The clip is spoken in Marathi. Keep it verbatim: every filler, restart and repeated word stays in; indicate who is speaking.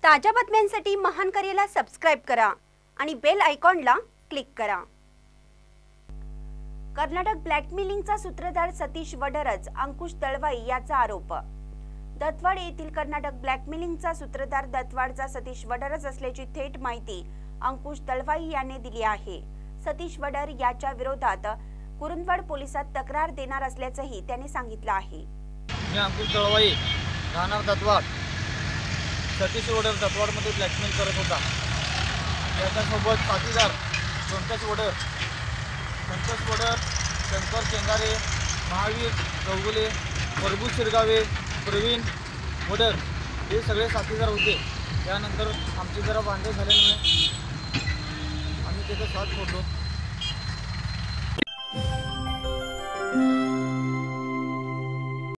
Speaker 1: ताज्या बातम्यांसाठी महान करेला सबस्क्राइब करा आणि बेल आयकॉनला क्लिक करा। कर्नाटक ब्लॅकमेलिंगचा सूत्रधार सतीश वडरच अंकुश दळवाई याचा आरोप। दत्तवाड येथील कर्नाटक ब्लॅकमेलिंगचा सूत्रधार दत्तवाडचा सतीश वडरच असल्याची थेट माहिती अंकुश दळवाई याने दिली आहे। सतीश वडर याच्या विरोधात कुरुंदवाड पोलिसात तक्रार देणार असल्याचंही त्याने सांगितलं आहे।
Speaker 2: मी अंकुश दळवाई राहणार दत्तवाड। सतीश वडर दत्तवाडमध्ये ब्लॅकमेल करत होता। त्याच्यासोबत साथीदार संतोष वडर संतोष वडर शंकर चेंगारे, महावीर चौगुले, प्रभू शिरगावे, प्रवीण वडर हे सगळे साथीदार होते। त्यानंतर आमची जरा भांडण झाल्यामुळे आम्ही त्याचा साथ सोडलो।